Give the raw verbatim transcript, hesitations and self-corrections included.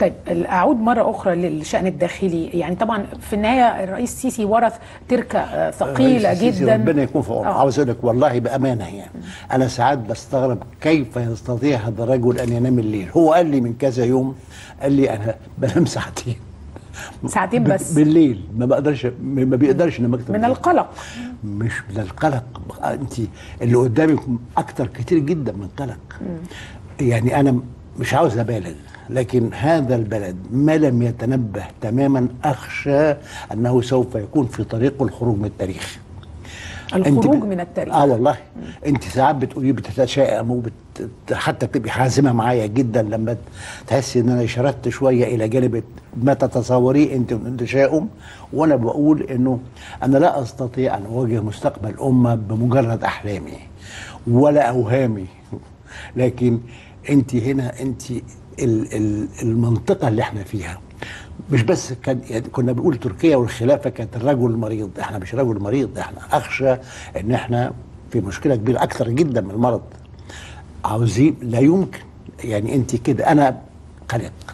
طيب اعود مره اخرى للشان الداخلي، يعني طبعا في النهايه الرئيس السيسي ورث تركه ثقيله جدا. ربنا يكون في عونه. عاوز اقول لك والله بامانه يعني انا ساعات بستغرب كيف يستطيع هذا الرجل ان ينام الليل. هو قال لي من كذا يوم، قال لي انا بنام ساعتين ساعتين بس بالليل، ما بقدرش ما بيقدرش ينام اكتر من القلق. مش من القلق، انت اللي قدامك اكتر كتير جدا من قلق. يعني انا مش عاوز ابالغ، لكن هذا البلد ما لم يتنبه تماما اخشى انه سوف يكون في طريق الخروج من التاريخ. الخروج ب... من التاريخ. اه والله انت ساعات بتقولي بتتشائم وبت... حتى بتبقي حازمه معايا جدا لما تحسي ان انا شردت شويه الى جانب ما تتصوريه انت من التشاؤم، وانا بقول انه انا لا استطيع ان اواجه مستقبل الامه بمجرد احلامي ولا اوهامي، لكن انت هنا انت المنطقه اللي احنا فيها مش بس كان يعني كنا بنقول تركيا والخلافه كانت الرجل المريض، احنا مش رجل مريض، احنا اخشى ان احنا في مشكله كبيره اكثر جدا من المرض. عاوزين لا يمكن يعني انت كده انا قلق